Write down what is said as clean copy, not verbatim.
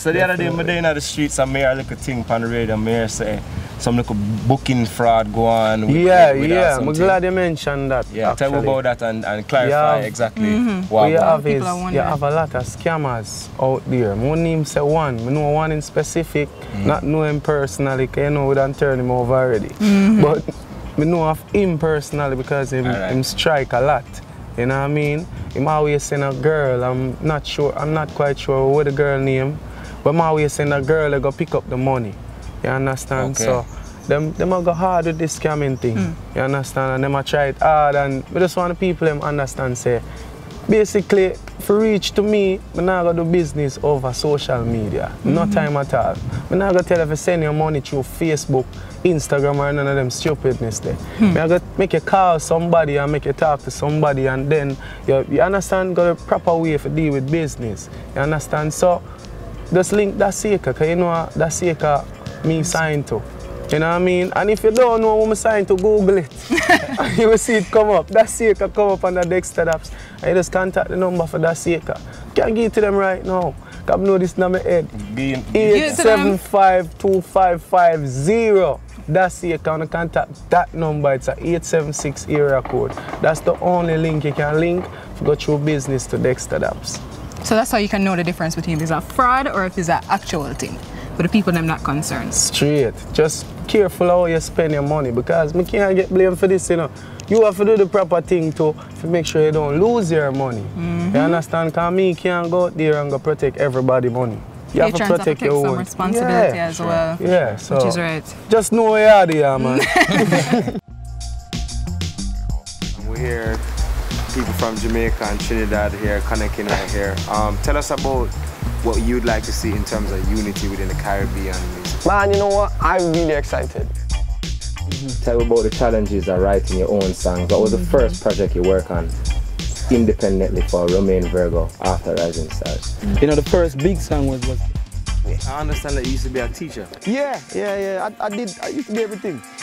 So the other day, I'm in the streets and I hear a little thing on the radio and I hear say some little booking fraud go on. With, I'm glad you mentioned that. Yeah, tell me about that and clarify exactly what you have a lot of scammers out there. I won't even say one. I know one in specific, not know him personally, because you know we don't turn him over already. But I know of him personally because him strike a lot. You know what I mean? Him always send a girl, I'm not quite sure what the girl name, but I'm always send a girl that go pick up the money. You understand? Okay. So them go hard with this scamming thing. You understand? And them a try it hard, and I just want the people them understand say basically for reach to me, I'm not gonna do business over social media. No time at all. I'm not gonna tell you if you send your money through Facebook, Instagram or none of them stupidness there. I'm gonna make you call somebody and make you talk to somebody, and then you understand got a proper way to deal with business. You understand? So just link Daseeka, because you know Daseeka me signed to. You know what I mean? And if you don't know who I'm signed to, Google it. And you will see it come up. Daseeka come up on the Dexter apps. And you just contact the number for Daseeka. Can't give it to them right now. Because I know this in my head. 8752550. Daseeka, and contact that number. It's a 876 area code. That's the only link you can link to go through business to Dexter apps. So that's how you can know the difference between if it's a fraud or if it's an actual thing. For the people them not concerned. Straight. Just careful how you spend your money, because we can't get blamed for this, you know. You have to do the proper thing to make sure you don't lose your money. You understand? Because me can't go out there and go protect everybody's money. You have to protect your own. Some responsibility as well. Yeah, so which is right. Just know where you are there, man. We're here, people from Jamaica and Trinidad here, connecting right here. Tell us about what you'd like to see in terms of unity within the Caribbean music. Man, you know what? I'm really excited. Tell me about the challenges of writing your own songs. What was the first project you worked on independently for Romain Virgo after Rising Stars? You know, the first big song was... I understand that you used to be a teacher. Yeah. I used to be everything.